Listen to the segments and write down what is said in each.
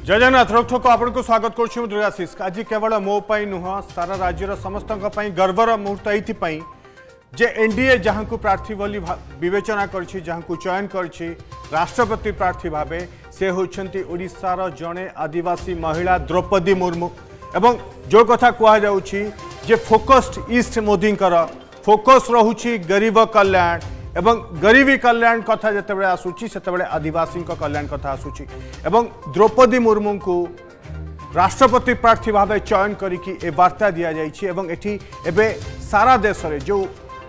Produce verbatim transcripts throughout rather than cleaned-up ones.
जय जगन्नाथ रोकठोक आपन को स्वागत करुँ दुर्गाशीष। आज केवल मो नुह सारा राज्यर समस्त गर्वर मुहूर्त ये जे एनडीए जहाँ को प्रार्थी बोली विवेचना करछि जहाँ को चयन करछि राष्ट्रपति प्रार्थी भावे से होछंती ओडिशार जड़े आदिवासी महिला द्रौपदी मुर्मू एवं जो कथा कह जाउछि जे फोकस्ड ईस्ट मोदी फोकस रहुछि गरीब कल्याण एवं गरीबी कल्याण कथा जितेबाला आसूची से आदिवासी कल्याण कथा आसूची एवं द्रौपदी मुर्मू को राष्ट्रपति प्रार्थी भाव चयन करिकी ए वार्ता दि जाइए एवं एठी एबे सारा देश रे जो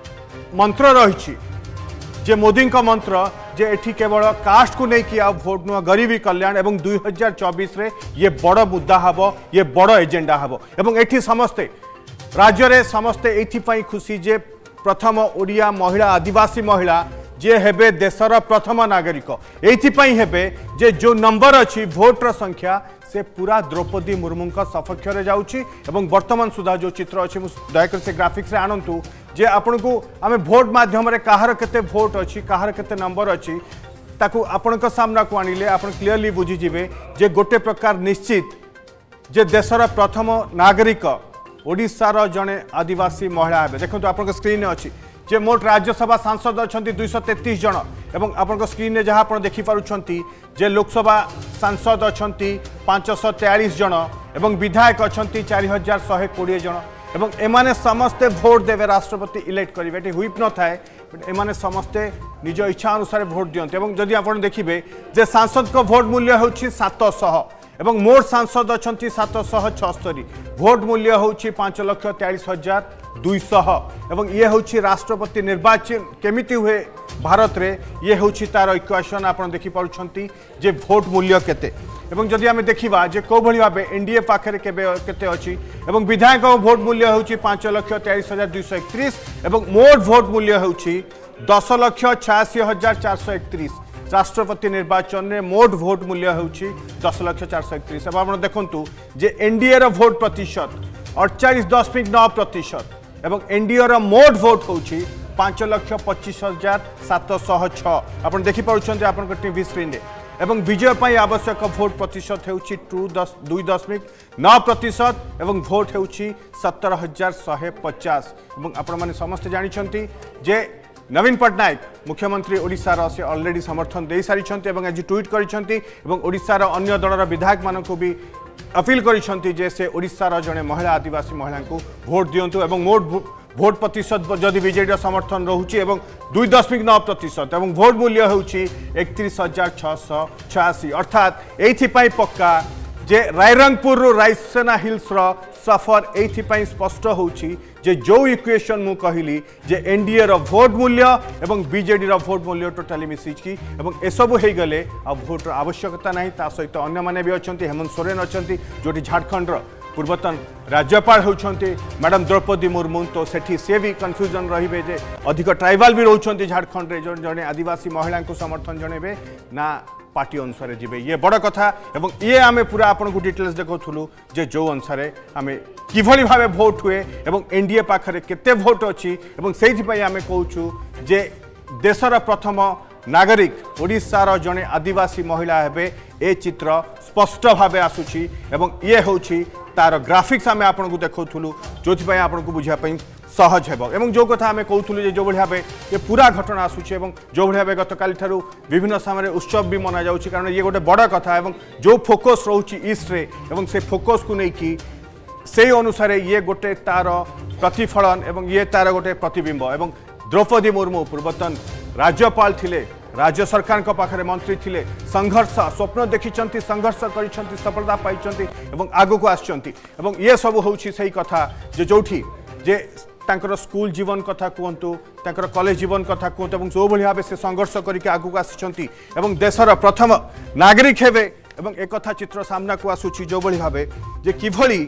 मंत्र रही जे मोदी का मंत्र जे एठी केवल कास्ट को नहीं किया भोट नुआ गरीबी कल्याण एवं दुई हजार चौबीस रे ये बड़ मुद्दा हबो ये बड़ एजेंडा हबो एवं एठी समस्ते राज्य रे समस्ते एथि खुशी जे प्रथम ओडिया महिला आदिवासी महिला जे हेबे देशर प्रथम नागरिक एथि हेबे जे जो नंबर अच्छी भोटर संख्या से पूरा द्रौपदी मुर्मू का सपक्ष में जाऊँगी एवं वर्तमान सुधा जो चित्र अच्छी दयाकर से ग्राफिक्स रे आणंतु जे आपण को आम भोट माध्यम कहार केते भोट अच्छी कहार केते नंबर अच्छी ताकू आपण सामना को आनिले आपण क्लीयरली बुझीजिबे जे गोटे प्रकार निश्चित जे देशर प्रथम नागरिक ओडिशार जड़े आदिवासी महिला हे देखो आप स्क्रीन अच्छी जे मोट राज्यसभा सांसद अच्छा दुईश तेतीस जन एवं आप स्क्रीन जहाँ आप देखिपुंट जे लोकसभा सांसद अच्छा पांचश तेयालीस जन एवं विधायक अच्छा चार हजार शहे कोड़े जन एवं एमाने समस्ते भोट देवे राष्ट्रपति इलेक्ट करेंगे हुईप न थाए एमाने समस्ते निज इच्छा अनुसार भोट दियंते एवं जदि आप देखिए जे सांसद को भोट मूल्य होछि सात सौ एवं मोट सांसद अच्छा सातश छस्तरी भोट मूल्य होछि पांच लक्ष तेयालीस हजार दुईश एवं ये होछि राष्ट्रपति निर्वाचन केमिति हुए भारत रे ये होछि तार इक्वेशन आप देखिपुंट जे भोट मूल्य केते एवं जदि आम देखा जे कौ भली भाव एनडीए पाखे केते अच्छी एवं विधायक भोट मूल्य होछि पांच लक्ष तेयालीस हजार दुईश एकतीस एवं मोट भोट मूल्य होछि दस लक्ष छियासी हजार चार सौ एकतीस राष्ट्रपति निर्वाचन में मोट भोट मूल्य होछि दस लक्ष चार सौ एकतीस आप देखु जे एनडीए रो भोट प्रतिशत अड़चाश दशमिक नौ प्रतिशत एवं एनडीए रो मोट भोट होछि पांच लक्ष पच्चीस हजार सातशह छः आप देखिपुंट आप टीवी स्क्रीन रे एवं विजय पर आवश्यक भोट प्रतिशत होछि टू दस दुई दशमिक नौ प्रतिशत एवं भोट होछि सत्तर हजार शहे पचास एवं आपण मैंने समस्ते जानते जे नवीन पट्टनायक मुख्यमंत्री ओडिशार से ऑलरेडी समर्थन दे सारी आज ट्वीट करछंती एवं ओडिशार अन्य दलर विधायक मानक भी अपील करछंती जे से ओडिशार जड़े महिला आदिवासी महिला को भोट दियंतु एवं मोट भोट प्रतिशत जदि बीजेडी समर्थन रोचे एवं दुई दशमिक नौ प्रतिशत एवं भोट मूल्य होछि एकतीस हजार छःश छयासी अर्थात एथि पक्का जे रायरंगपुर रायसेना हिल्स रो सफर एथि स्पष्ट होछि जे जो इक्वेशन मु कहली जे एनडीए रो भोट मूल्य एवं बीजेडी रो भोट मूल्य टोटाली मिसिछि एवं एसबु हो गले आ भोटर आवश्यकता नहीं ता सहित अन्य माने भी अछंती हेमंत सोरेन अछंती जोटी झारखंड रो पूर्वतन राज्यपाल होउछंती मैडम द्रौपदी मुर्मू तो सेठी से भी कन्फ्यूजन रहिबे जे अधिक ट्राइबल भी रहउछंती झारखंड रे जने आदिवासी महिला को समर्थन जणेबे ना पार्टी अनुसार जीवे ये बड़ कथा एवं ये आमे पूरा आपन को डिटेल्स देखौथुलु जे जो अनुसार आमे किभली भावे भोट हुए एवं एनडीए पाखरे केते भोट अछि एवं सेहि पई आमे कहूछु जे देशर प्रथम नागरिक ओडिशार जने आदिवासी महिला हेबे ए चित्र स्पष्ट भावे आसुछि एवं ये होछि तार ग्राफिक्स आमे आपन को देखौथुलु जोथि पई आपन को बुझिया पई सहज हेब एवं जो कथा आम कहूँ जो भाव ये पूरा घटना आसूँ एवं जो भाव गत काली ठारू विभिन्न समय उत्सव भी मना जा कारण ये गोटे बड़ कथा एवं जो फोकस रोचे ईस्ट रे एवं से फोकस को लेकिन से अनुसार ये गोटे तार प्रतिफलन एवं ये तार गोटे प्रतिबिंब एवं द्रौपदी मुर्मू पूर्वतन राज्यपाल थिले राज्य सरकार को पाखरे मंत्री थिले संघर्ष स्वप्न देखिंट संघर्ष कर सफलता पाई एवं आगू को आसचंती एवं ये सब होछि सही कथा जे जोठी जे तांकर स्कूल जीवन कथा कहतु तांकर कॉलेज जीवन कथा कहतु एवं जो भाव से संघर्ष करके आगू आसी एवं देशर प्रथम नागरिक हेबे एवं एक कथा चित्र सामना को आसूची जो भाव जे किभली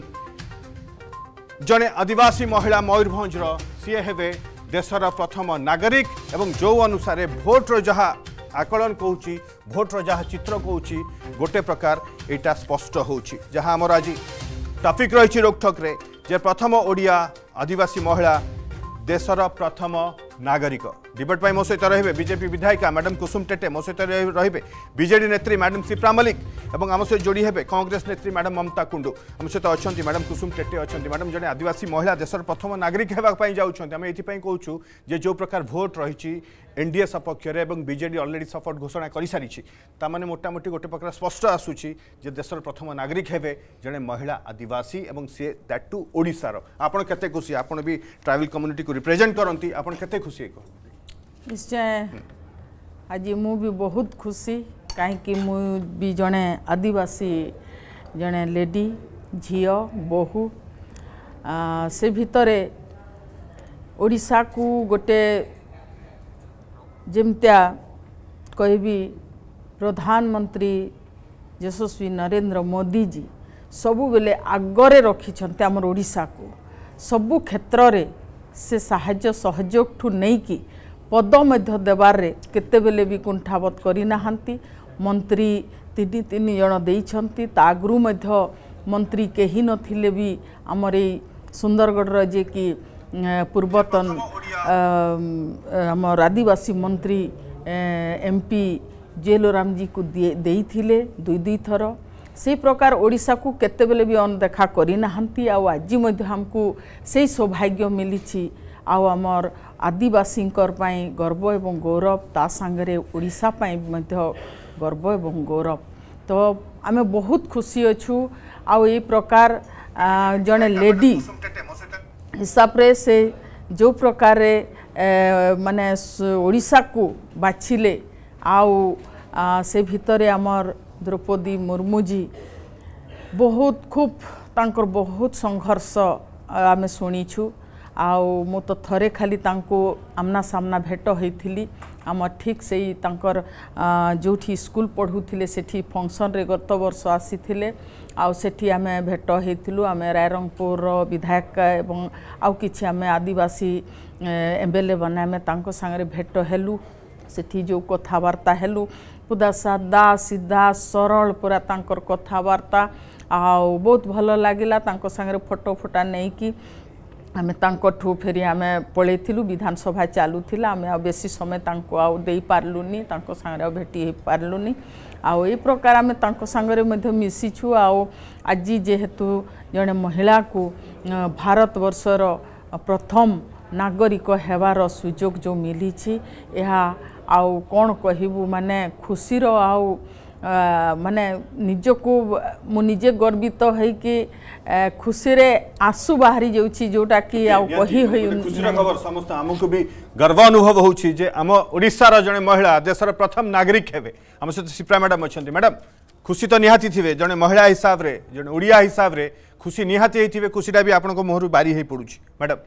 जने आदिवासी महिला मयूरभंज सी हेबे देशर प्रथम नागरिक एवं जो अनुसार भोटर जहाँ आकलन कहूँ भोटर जहाँ चित्र कहूँ गोटे प्रकार यहाँ स्पष्ट हो जहाँ आमर आज टॉपिक रही रोकठोक जे प्रथम ओडिया आदिवासी महिला देशर प्रथम नागरिक डिबेट मो सहित रही बीजेपी विधायिका मैडम कुसुम टेटे मो सहित रही बीजेडी नेत्री मैडम सिप्रा मलिक और आम सहित जोड़ी है कांग्रेस नेत्री मैडम ममता कुंडू आम सहित अच्छा मैडम कुसुम टेटे अच्छा मैडम जड़े आदिवासी महिला देशर प्रथम नागरिक होगापी जाऊँच आम ये कहूँ जे जो प्रकार भोट रही एनडीए सपक्ष में बीजेडी ऑलरेडी सपोर्ट घोषणा कर सारी ताने मोटामोटी गोटे प्रकार स्पष्ट आसूची जे देशर प्रथम नागरिक हेबे जड़े महिला आदिवासी एवं सी दैट टू ओडिशार आपन केते खुशी आपन भी ट्राइबल कम्युनिटी को रिप्रेजेंट करंती आपन केते खुशी है निश्चय आज मु भी बहुत खुशी कहीं मु भी जड़े आदिवासी जड़े लेडी झियो बहु से भितर ओडिशा को गोटे जमतिया कहबी प्रधानमंत्री यशस्वी नरेंद्र मोदी जी सबु बेले आगरे रखिछन्ते हमर ओडिशा को सबु क्षेत्र रे से साहाय्य सहयोग ठू नहीं कि पद मध्य देवार रे केते बेले भी कुंठावत करी नाहंती मंत्री तीन तीन जन देइछन्ती तागरु मध्य मंत्री केही नथिले भी हमर ए सुंदरगढ़ जे कि पूर्वतन हमर आदिवासी मंत्री एमपी जेलोराम जी को दे थिले दुई दुई थर से प्रकार ओडिशा को केते बेले भी अनदेखा करी नाहंती आ आज मध्य हमको से सौभाग्य मिली आउ आमर आदिवासी गर्व एवं गौरव ता सांगरे ओडिशा पाई मध्य गर्व एवं गौरव तो आमे बहुत खुशी अच्छू आउ ए प्रकार जने लेडी हिसाब रे से जो प्रकार माने ओडिशा को बाछिले आउ आ, से भितरे आमर द्रौपदी मुर्मू जी बहुत खूब तांकर बहुत संघर्ष आमे सुनीछु आउ मु तो थरे खाली तांको आमना सामना भेट होइथिली आम ठीक से तांकर जोठी स्कूल पढ़ुथिले सेठी फंक्शन रे गत वर्ष आसीथिले आउ सेठी आमे भेट होइथिलु आमे रायरंगपुर विधायक एवं आउ किछि आमे आदिवासी एमएलए बना आमे तांको संगे भेट हेलु सेठी जो कथबार्ता हेलु पूरा सादा सीधा सरल पूरा तांकर कथबार्ता आउ बहुत भल लागिला तांको संगे फोटो फोटा नहीं कि आमे तांको ठू फेरी आमे पळेथिलु विधानसभा चालू थिला आमे बेसी समय तांको आउ देई पारलुनी तांको संगे भेटी हे पारलुनी आउ ए प्रकार आमे तांको संगे मध्ये मिसिछु आउ आज जेहेतु जने महिला को भारत वर्षर प्रथम नागरिक हेबार सुजोग जो मिली यह आउ कौन कहबू माने खुशीर आउ माने निजको मु निजे गर्वित है कि खुशी रे आंसू बाहरी जाउछि जोटा कि आउ कहि होई खुशी खबर समस्त हमको भी गर्व अनुभव होउछि जे हम ओडिसा रा जने महिला देशर प्रथम नागरिक हेबे हम सहित सिप्रा मैडम अछंती मैडम खुशी तो निहाती थिबे जने महिला हिसाब रे जने ओडिया हिसाब रे खुशी निहाती हेथिबे खुशीटा भी आपन को मोहरु बारी हे पडुछि मैडम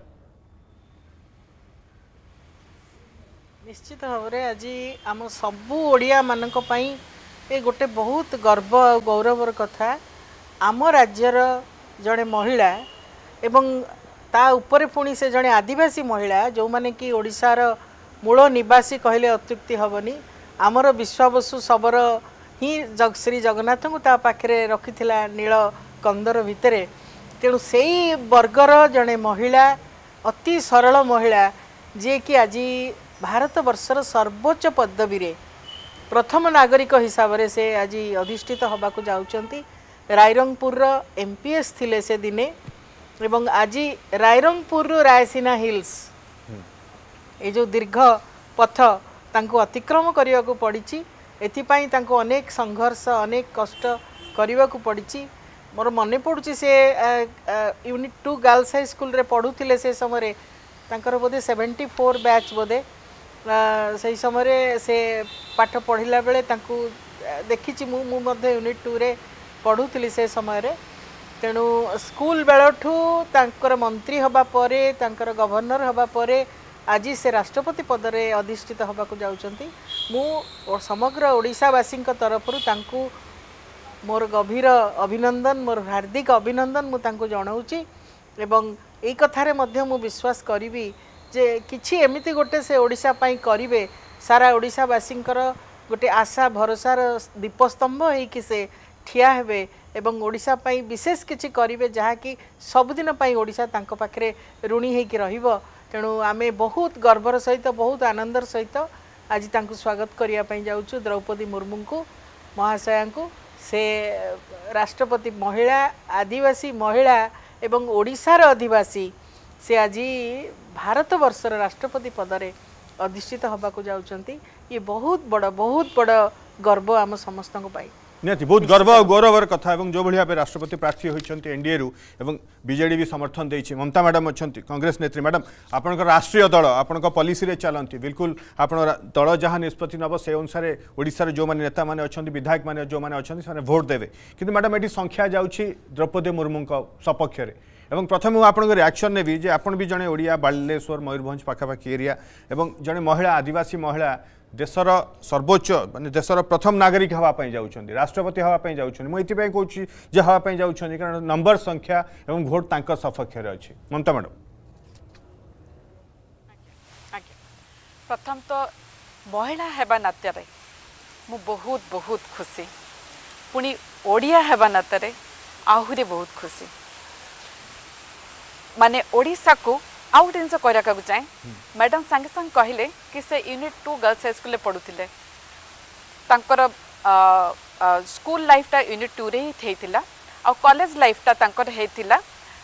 निश्चित भाव में आज आम सबू ओडिया मानक पई ए गोटे बहुत गर्व गौरवर कथा आम राज्यर जड़े महिला एवं ता उपरे पुणी से जड़े आदिवासी महिला जो माने कि ओडिशार मूल निवासी कहले अत्युक्ति हेनी आमर विश्वावसु शबर ही जग श्री जगन्नाथ को ता पाखरे रखिथिला नील कंदर भितरे तेणु से वर्गर जड़े महिला अति सरल महिला जे कि आज भारत वर्षर सर्वोच्च पदवी रे प्रथम नागरिक हिसाब से से आज अधिष्ठित हवा को जाउचंती रायरंगपुर एमपीएस थिले से दिने एवं आज रायरंगपुर रायसीना हिल्स ये जो दीर्घ पथ तांको अतिक्रम करने को पड़ी एथिपाई तांको अनेक संघर्ष अनेक कष्ट करने को पड़ी मोर मन पड़ुची से unit two girls high school रे पढ़ुथिले से समय तांकर बोधे सेवेंटी फोर बैच बोधे से समय से पाठ पढ़ला बेले तांको देखी मु यूनिट टू रे पढ़ुली से समय तेणु स्कूल बेलठू तांकर मंत्री हबा परे तांकर गवर्नर हबा परे आज से राष्ट्रपति पदरे अधिष्ठित हबा को जाउचंती मु समग्र ओडिशावासी तरफ तांको मोर गभीर अभिनंदन मोर हार्दिक अभिनंदन मु तांको जणाउची एवं एई कथारे मध्य मु विश्वास करिवि जे किछि एमिति गोटे से ओडिशा पाई करिवे सारा ओडिशावासींकर गोटे आशा भरोसार दीपस्तंभ है कि से ठिया हेबे एवं ओडिशा पाई विशेष किछि करिवे जहा कि सबदिन पाई ओडिशा तांको पाखरे ऋणी है कि रहिबो तेणु आमे बहुत गर्वर सहित बहुत आनंदर सहित आज तांको स्वागत करने जाऊँ द्रौपदी मुर्मू को महाशया को से राष्ट्रपति महिला आदिवासी महिला एवं ओडिशार आदिवासी से आज भारत वर्षर राष्ट्रपति पदरे अधिष्ठित हवा को जाउछंती ये बहुत बड़ बहुत बड़ गर्व आम समस्त निहाती बहुत गर्व और गौरवर कथा एवं जो भाई राष्ट्रपति प्रार्थी होती एनडीए रु एवं बीजेडी भी समर्थन देती ममता मैडम अच्छा कांग्रेस नेत्री मैडम आपण राष्ट्रीय दल आपण पॉलिसी रे चलती बिल्कुल आप दल जहाँ निष्पत्ति नब से अनुसार ओडिशार जो माने नेता माने अच्छा विधायक माने जो माने अच्छा से भोट देवे किंतु मैडम ये संख्या जाऊँगी द्रौपदी मुर्मू सपक्ष एवं प्रथम मुझे आपन रिएक्शन नेबी जे आपन भी जड़े ओडिया बालेश्वर मयूरभंज पाखापाखि एरिया एवं जड़े महिला आदिवासी महिला देशर सर्वोच्च माने देशर प्रथम नागरिक हाँवाई जाऊँगी राष्ट्रपति हाँवाई जाऊँगी मुझे कहूँ जे हाँवाई जाऊँगी कारण नंबर संख्या एवं भोट तांकर सपक्ष अच्छी ममता मैडम प्रथम तो महिला हेबा नाते मु बहुत बहुत खुशी पुणी ओडिया हेबा नाते आहुरी बहुत खुशी माने ओडिशा को आउ गोटे जिन कहना चाहे मैडम सांगे सांगे कहले कि से unit two girls high school पढ़ुले तांकर स्कूल लाइफटा यूनिट टू रे ही थेला आ कॉलेज लाइफटा तांकर हेतिला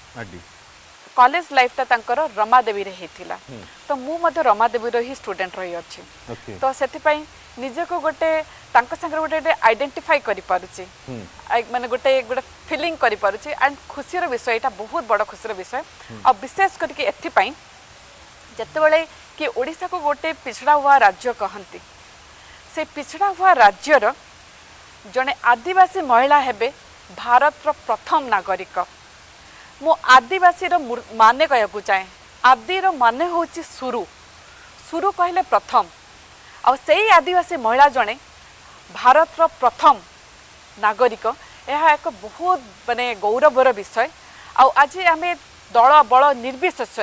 कॉलेज लाइफटा तांकर रमादेवी रे हेतिला तो मु मध्य रमादेवी रो ही स्टूडेंट रही अछि तो सेति पई निजे को गोटे तांक संगे गोटे आइडेंटिफाई करि पारुछि माने गोटे गोटे फीलिंग करि पारुछि एंड खुशी रो विषय एटा बहुत बड़ खुशी रो विषय और विशेष करके एथि पई जते बेले कि ओडिसा को गोटे पिछड़ा हुआ राज्य कहंती से पिछड़ा हुआ राज्य रो जने आदिवासी महिला हेबे भारत रो प्रथम नागरिक मो आदिवासी रो माने कहकु चाहे आदि रो माने होछि सुरु सुरु कहले प्रथम आ सेही आदिवासी महिला जने भारत रो प्रथम नागरिक यह एक बहुत माने गौरवर विषय आज आम दल बल निर्विशेष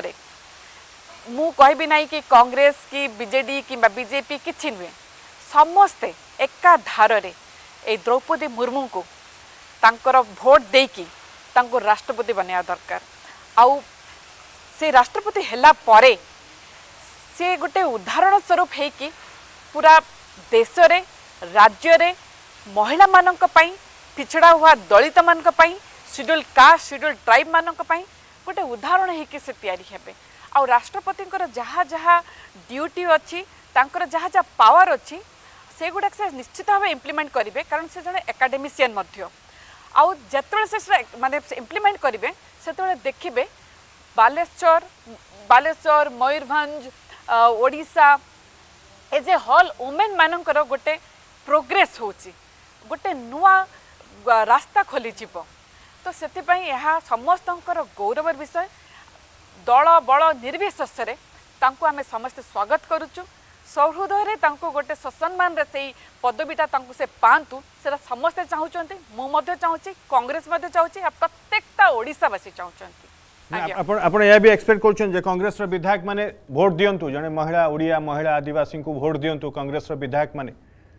मु कहबी नहीं कि कांग्रेस कि बीजेडी कि बीजेपी किछि नुहे समस्ते एका धार रे ए द्रौपदी मुर्मू को तांकर भोट देकी तांको राष्ट्रपति बनया दरकार आउ से राष्ट्रपति हेला परे से गोटे उदाहरण स्वरूप है कि पूरा देश रे राज्य रे महिला मानक पई पिछड़ा हुआ दलित मानक पई शेड्यूल कास्ट शेड्यूल ट्राइब मानक पई गोटे उदाहरण है कि से तैयारी हेबे आ राष्ट्रपति जहाँ जहाँ ड्यूटी अच्छी तांकर जहाँ जहाँ पावर अच्छी से गुड़ाक से निश्चित भाव इम्प्लीमेंट करेंगे कारण से जड़े एकाडेमिशियन मध्य आउ जिते से माने इम्प्लीमेंट करेंगे से देखिए Baleshwar Baleshwar Mayurbhanj Odisha as a whole women मानकर गोटे प्रोग्रेस होची गोटे नुआ रास्ता खोली जीव तो से समस्त गौरवर विषय दल बल निर्विशेष तांको आमे समस्त स्वागत करुचु सहृदय गोटे ससम्मान से पदवीटा से पातु से समस्ते चाहते मुझे चाहूँगी कांग्रेस चाहूँगी प्रत्येकटा ओडिशावासी चाहते आपण यह भी एक्सपेक्ट कर कांग्रेस विधायक माने भोट दियंतु जने महिला ओडिया महिला आदिवासी को भोट दियंतु कांग्रेस विधायक माने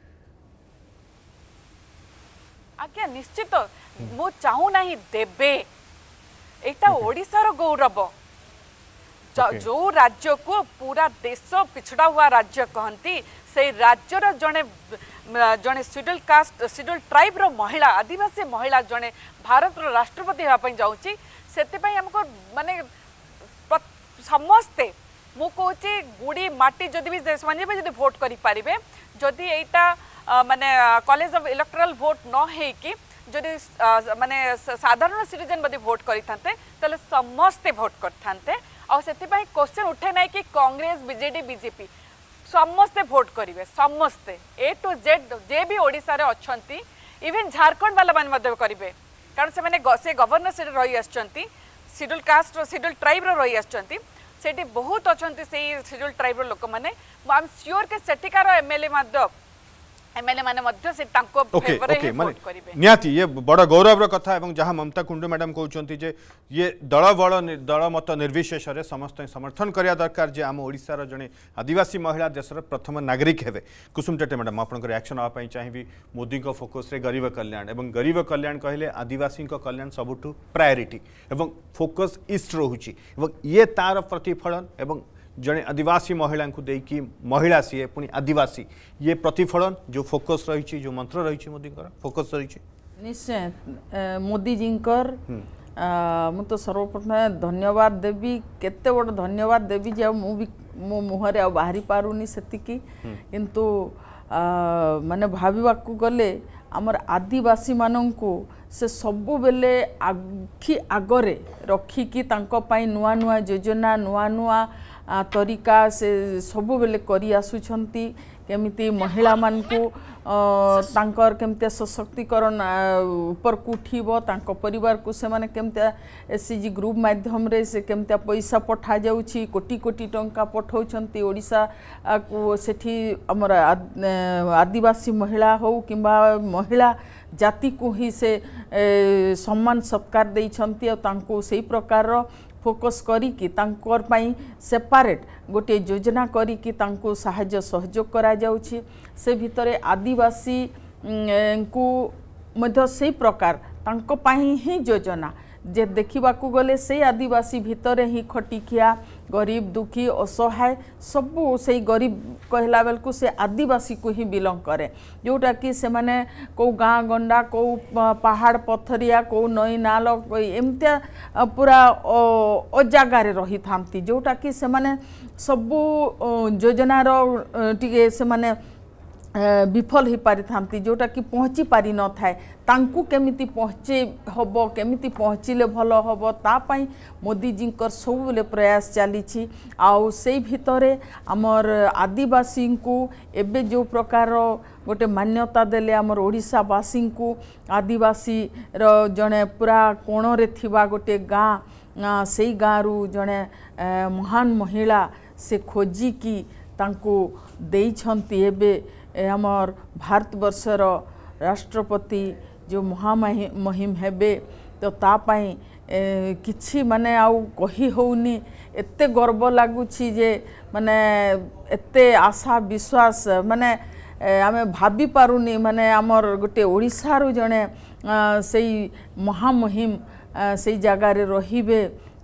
आज्ञा निश्चित मु चाहू ना देबे एटा ओडिशार गौरव जो राज्य को पूरा देश पिछड़ा हुआ राज्य कहती से राज्यर जड़े जड़े शेड्यूल कास्ट शेड्यूल ट्राइब रो महिला आदिवासी महिला जड़े भारत रो राष्ट्रपति होगापी जाऊँगी से आमको माने समस्ते मु कहूँ गुड़ी माटी जदि भी जदि भोट करें जदि यहाँ माने कॉलेज ऑफ इलेक्टोरल वोट न होकि जदि माने साधारण सिटीजन बदि भोट करते ताले समस्ते भोट करते और से क्वेश्चन उठे ना कि कांग्रेस बीजेडी बीजेपी समस्ते भोट करेंगे समस्ते ए टू जेड जे भी ओडिशा रे अछंती इवन झारखंड वाला मान मध्य करेंगे कारण से माने से गवर्नर से रही आछंती शेड्यूल कास्ट शेड्यूल ट्राइब रो रही आछंती सेठी बहुत अछंती से शेड्यूल ट्राइब रो लोक माने आई एम श्योर के सेठिकार एमएलए मध्य एमएलए माने मध्य से तांको फेवर रे वोट करिवे नियाती ये बड़ गौरव कथा एवं जहाँ ममता कुंडू मैडम कहउचंती जे ये दल बल दल मत निर्विशेष रे समस्त समर्थन करिया दरकार जे आम ओडिसा रो जने आदिवासी महिला देशर प्रथम नागरिक हेबे कुसुम टेटे मैडम आपन रिएक्शन आ पई चाहिबी मोदी को फोकस रे गरीब कल्याण एवं गरीब कल्याण कहले आदिवासी को कल्याण सबुठु प्रायोरिटी एवं फोकस ईस्ट रहुची एवं ये तार प्रतिफलन एवं जड़े आदिवासी महिला को देकी महिला सी पुणी आदिवासी ये प्रतिफलन जो फोकस रही जो मंत्र रही मोदी फोकस रही निश्चय मोदी जी मु तो सर्वप्रथम धन्यवाद देवी केते बड़ धन्यवाद देवी जे मु भी मो मुहरे आ बाहरी पारुनी सेतिकी किंतु माने भाविबा को गले आमर आदिवासी मानंकु से सबु बेले आखि आगरे रखिकी तांको पाई नुआ नुआ योजना नुआ नुआ तरीका से सबु बेले करी आसुछंती केमिति महिला मानकु तांकर केमते सशक्तिकरण ऊपर को उठिबो तांको परिवार को से माने केमते एससीजी ग्रुप माध्यम रे से केमते पैसा पठा जाउछि कोटी कोटी टंका पठाउछंती ओडिसा को सेठी हमर आदिवासी महिला हो किंबा महिला जाति को ही से ए, सम्मान सत्कार देइछंती और तांको सेही प्रकार फोकस करी कि तांकर पाई सेपारेट गोटे योजना करी कि तांको साहाय्य सहयोग करा जाउछि से भितरे आदिवासी को मध्य से प्रकार तांको पाई ही योजना जे देखा गले से आदिवासी भितर ही खटिकिया गरीब दुखी असहाय सबू से गरीब कहला बेल को से आदिवासी को ही बिलोंग करे जोटा कि से माने को गाँ गंडा को पहाड़ पथरिया को नई नाल एमतिया पूरा अजागारे रही थांती जोटा कि से माने सबू योजनार टिके से माने विफल हो पारि थांती जोटा कि पहुँची पारि न थाए तांकु केमिति पहुँचे हबो केमिति पहुँचिले भल हबो ता पाई मोदी जी सब बेले प्रयास चली आउ से भितरे आमर आदिवासी को एबे जो प्रकार गोटे मान्यता देले आमर ओडिशावासी को आदिवासी रो जने पूरा कोण रे थिबा गोटे गाँ से गाँ रु जने महान महिला से खोजिकी तांकु देइछंती एबे आमर भारत वर्षर राष्ट्रपति जो महामहिम हेबे तो तापाई किछि माने आउ कही होउनी एते गर्व लागुछि जे माने एते आशा विश्वास माने आमे भाबी पारुनी माने आमर गोटे ओडिसा रु जने सेई महामहिम सेई जगह रे रहिबे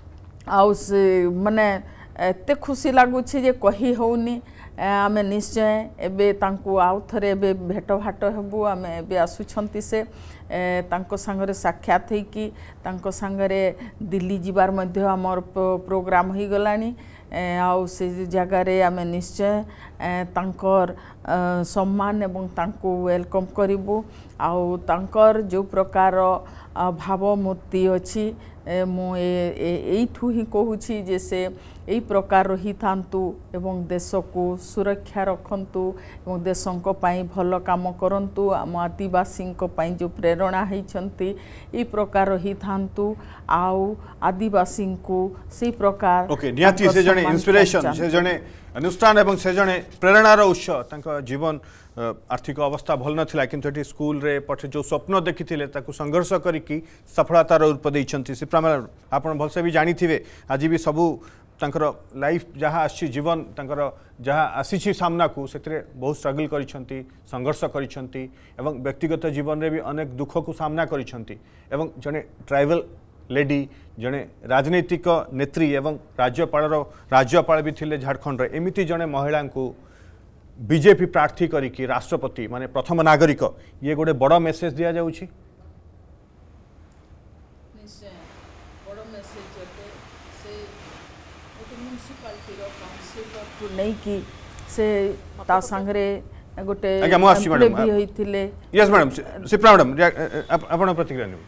आउ से माने एते खुशी लागुछि जे कही होउनी आमे निश्चय एबे तांको आउ थरे एबे भेट भाट हेबु आमे एबे आसुछंती से तांको संगरे साक्षात हेकी तांको संगरे दिल्ली जिबार मध्य हमर प्रोग्राम होई गलानी आउ से जगह रे आमे निश्चय तांकर सम्मान एवं तांको वेलकम करिबु आउ तांकर जो प्रकार भावमूर्ति अछि मु एठू ही कहूँ जे से यही प्रकार रही थांतु एवं देश को सुरक्षा रखंतु एवं देशों पाई भल काम करंतु आम आदिवासी जो प्रेरणा होती यही प्रकार रही थांतु आउ आदिवासी को से प्रकार ओके नियाती से जने इंस्पिरेशन से जने अनुष्ठान एवं से जने प्रेरणार उत्स तांका जीवन आर्थिक अवस्था भल नथिला किंतु एटी स्कूल रे पठे जो स्वप्न देखिथिले ताकू संघर्ष करिकी सफलतार रूप देइछंती सिप्राम आपण भलसे भी जानी थिबे आज भी सबू तांकर लाइफ जहाँ आसी जीवन तांकर जहाँ आसी सामना को से बहुत स्ट्रगल करिछंती संघर्ष करिछंती एवं व्यक्तिगत जीवन रे भी अनेक दुख को सामना करिछंती एवं जने ट्राइबल लेडी जने राजनीतिक नेत्री एवं राज्यपाल राज्यपाल भी थिले झारखंड रे एमिति जने महिला को बीजेपी प्रार्थी करिकी राष्ट्रपति माने प्रथम नागरिक ये गोटे बड़ मेसेज दिया जाउछि नहीं कि से ता संगरे गोटे आज्ञा मु आछि मैडम भी होइथिले यस मैडम सिप्रा मैडम आपण प्रतिक्रिया नै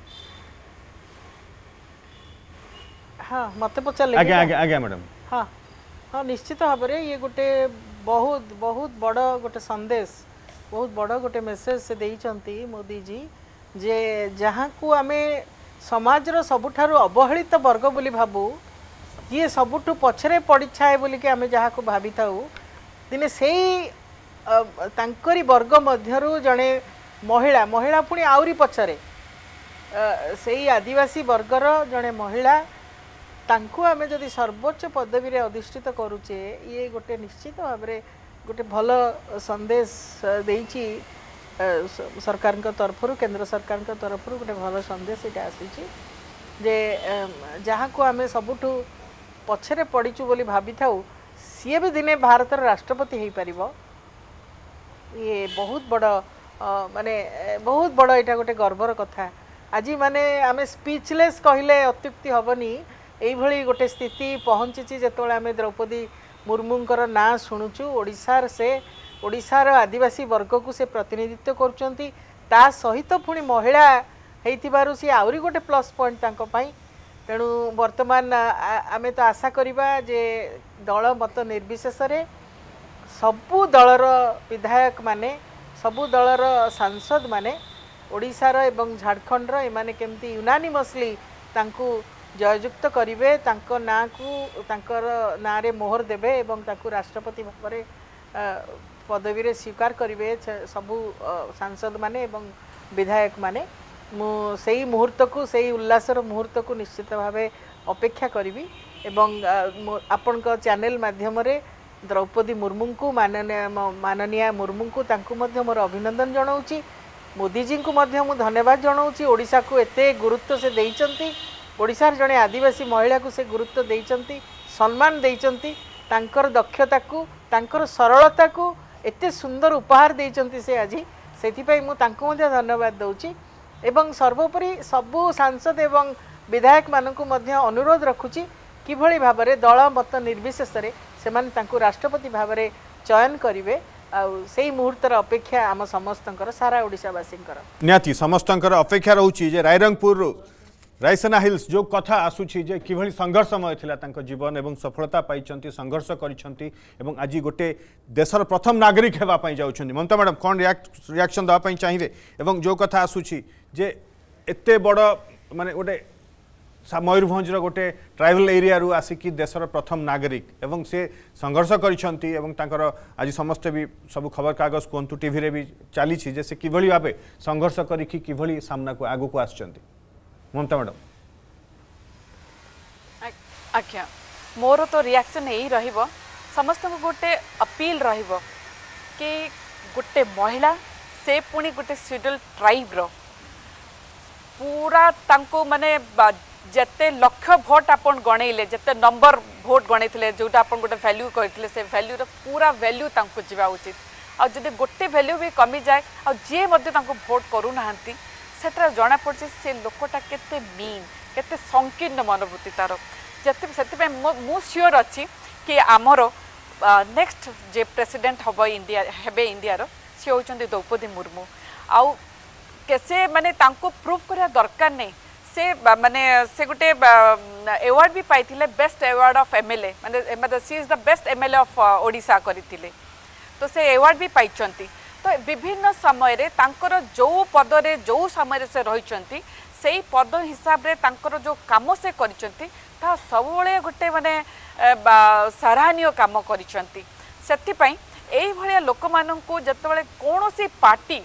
हाँ मते पचार आज्ञा आज्ञा आज्ञा मैडम हाँ हाँ निश्चित भाव में ये गोटे बहुत बहुत बड़ गोटे संदेश बहुत बड़ गोटे मेसेज से देइचंती मोदी जी जे जहाँ को आमे समाजर सबुठारु अवहेलित वर्ग बोली भाबू ये सबुठु पछरे पड़ीछाए बोली के आमे जहाँ को भाभी थाऊ दिने से तांकरी वर्ग मध्यरु जड़े महिला महिला पुणी आउरी पछरे से आदिवासी वर्गर जड़े महिला तांकु आमे जदि सर्वोच्च पदवी रे अधिष्ठित करूचे ये गोटे निश्चित भाव में गोटे भल संदेश देइची सरकार तरफ केंद्र सरकार तरफ गोटे भल संदेश ये आसी जे जहाँ को आमे सबुठु पछरे पड़ीचु बोली भाभी थाऊ सी भी दिने भारतर राष्ट्रपति हो पार ये बहुत बड़ माने बहुत बड़ यहाँ गोटे गर्वर कथा आज माने आम स्पीचलेस कहले अत्युक्ति हेनी यही गोटे स्थिति पहुँची जो आम द्रौपदी मुर्मूंकर ना शुणुचु ओडिशार से ओडिशार आदिवासी वर्ग को से प्रतिनिधित्व करुँच ता सहित पुणी महिला हो सी आहरी गोटे प्लस पॉइंट तांको पाई तेणु वर्तमान आमे तो आशा करिबा जे दल मत निर्विशेष रे सबु दलर विधायक माने सबु दलर सांसद माने ओडिशार एवं झारखंडर एमाने केमती यूनानिमसली तांको जययुक्त करिवे तांको ना को तांकर ना रे मोहर देबे एवं तांको राष्ट्रपति भाव पदवी रे स्वीकार करिवे सबु सांसद माने एवं विधायक माने मु सेही मुहूर्त को सेही उल्लासर मुहूर्त को निश्चित भाव अपेक्षा करी एवं आपण चैनल माध्यम रे द्रौपदी मुर्मू को माननीय माननीय मुर्मू को तांको मध्य मोर अभिनंदन जनाऊँगी मोदी जी को मध्य मु धन्यवाद जनाऊँगी ओडिशा को एते गुरुत्व से देइचंती ओडिशार जड़े आदिवासी महिला को से गुरुत्व देइचंती सम्मान देइचंती तांकर दक्षता को तांकर सरलता को एते सुंदर उपहार देइचंती से आज सेथिपई मु तांको मध्य धन्यवाद दउची एवं सर्वोपरि सबु सांसद एवं विधायक मानकु मध्य अनुरोध रखुची किभଳି भाबरे दल मत निर्विशेष रे सेमान तांको राष्ट्रपति भाबरे चयन करिवे आ सेही मुहूर्तर अपेक्षा आम समस्तंकर सारा ओडिशावासींकर नियाती समस्तंकर अपेक्षा रहउची जे रायरंगपुर रायसेना हिल्स जो कथा आसुची जे किभଳି संघर्षमय थिला तांको जीवन एवं सफलता पाइचंती संघर्ष करिसंती एवं आज गोटे देशर प्रथम नागरिक हेबा पई जाउछंती ममता मैडम कोन रिएक्शन दा पई चाहिए एवं जो कथा आसुची जे एते बड़ माने गोटे मयूरभंजर गोटे ट्राइबल एरिया रु आसिकी देशर प्रथम नागरिक एवं से संघर्ष करिसंती एवं तांकर आज समस्त भी सब खबर कागज कोंतु टीवी रे भी चली जे से किभଳି भाबे संघर्ष करिकी किभଳି सामना को आगु को आछंती ममता मैडम आज्ञा मोर तो रिएक्शन यही रहिबो समस्त को गोटे अपील रहिबो कि गोटे महिला से पुणी गोटे शेड्यूल ट्राइब रो पूरा तांको माने जते लक्ष्य भोट आपन गणेले जते नंबर भोट गणेथिले जोटा आपन गोटे वैल्यू करथिले से वैल्यू रो पूरा वैल्यू तांको जीवा उचित आ जदि गोटे वैल्यू भी कमी जाए आ जे मध्ये तांको भोट करू नाहंती सेटा जना पड़े से लोकटा केते मीन केते संकीर्ण मनोभूति तार जते सेते मु श्योर अछि कि आमर नेक्स्ट जे प्रेसिडेंट हबो इंडिया हेबे इंडिया रो से होचंदी द्रौपदी मुर्मू आउ कैसे माने तांको प्रूव करिया दरकार नहीं से माने से गोटे अवार्ड भी पाइथिले बेस्ट अवार्ड ऑफ एमएलए माने मतलब she is the best MLA of Odisha करिथिले तो से अवार्ड भी पाइचंती तो विभिन्न समय रे तांकर जो पद रे जो समय से रहिचंती सेही पद हिसाब रे तांकर जो काम से करिचंती ता सबले गोटे माने सराहनीय काम करिचंती सेति पई एई भलिया लोक माननकु जतबेले कोनोसी पार्टी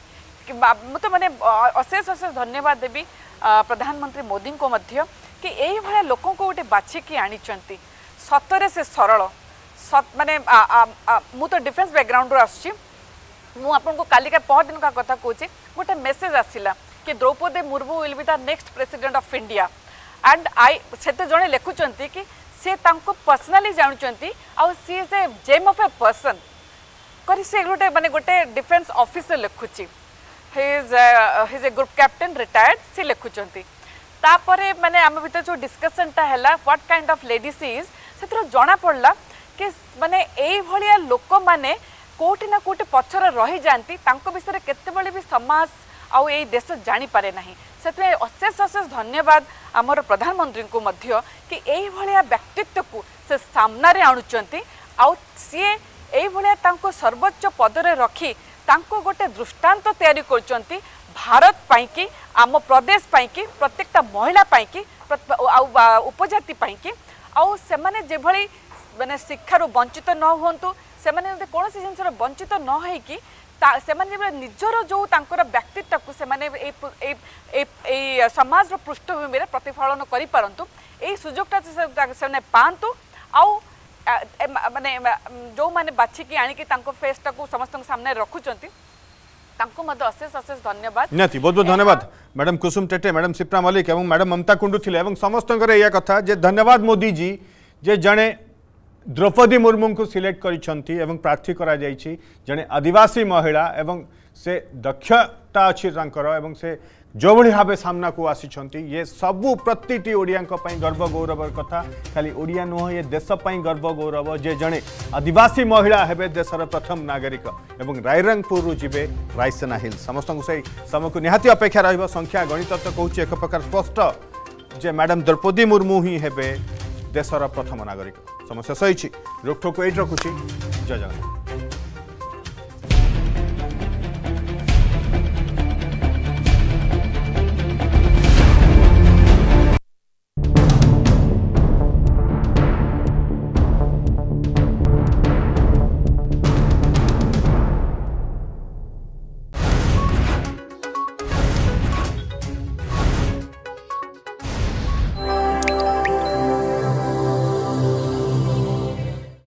तो मैंने अशेष अशेष धन्यवाद देवी प्रधानमंत्री मोदी को मध्य कि यही भाया लोकों को गोटे बाछिकी आनीचंती सतरे से सरल सत माने मु तो डिफेंस बैकग्राउंड रो आसुची मु आपन को काली का पहर दिन का कथा कहूँ गोटे मेसेज आसिला कि Draupadi Murmu will be the next president of India and I से जड़े लिखुंट कि से तांको पर्सनाली जानुंट आउ she is a gem of a person करी से गोटे माने गोटे डिफेंस ऑफिसर लिखुची he is uh, he is a group captain retired से लिखुचंती तापरे माने आम भीतर जो डिस्कशन ता हैला what kind of lady she is सेतर जणा पड़ला कि माने एई भलिया लोक माने कोठी ना कोठी पछर रही जानती तांको विषय केते बळे भी समाज आउ एई देश जानि पारे नाही सेते अशेष अशेष धन्यवाद आमर प्रधानमंत्री को मध्य कि एई भलिया व्यक्तित्व को से सामना रे आणुचंती आउ सी एई भलिया तांको सर्वोच्च पद रे रखी तांको गोटे दृष्टांत तैयारी करचंती भारत पाई कि आम प्रदेश पाई कि प्रत्येकटा महिला पाई कि उपजाति पाई कि आउ से माने जे भली माने शिक्षार वंचित न होंतु से माने कौन सी जिनसर वंचित न है कि से माने निजर जो तांकर व्यक्तित्व को से माने ए ए ए समाज रो पृष्ठभूमि रे प्रतिफलन करि परंतु ए सुजोगटा से माने पांतु आउ माने जो माने बाछिकी आनिकी तांको फेसटा को समस्त सामने रखुचंती तांको मद अशेष अशेष धन्यवाद नियति बहुत बहुत धन्यवाद मैडम कुसुम टेटे मैडम सिप्रा मलिक एवं मैडम ममता कुंडू थिले एवं समस्त या कथा जे धन्यवाद मोदी जी जे जणे द्रौपदी मुर्मू को सिलेक्ट करिसेंती एवं प्रार्थी करा जायछि जने आदिवासी महिला एवं से दक्षता अच्छी एवं से जो भली भाव सामना को आसी ये सबू प्रति ओडिया गर्व गौरव कथा खाली ओडिया नुह ये देश गर्व गौरव जे जड़े आदिवासी महिला हेबे देशर प्रथम नागरिक एवं रायरंगपुर जीवे रायसेना हिल समस्त से समय को निहाती अपेक्षा रही संख्या गणित तो कहूँ एक प्रकार स्पष्ट जे मैडम द्रौपदी मुर्मू ही हेबे देशर प्रथम नागरिक समस्या सही रोकठोक एट रखुची जय जगन्नाथ।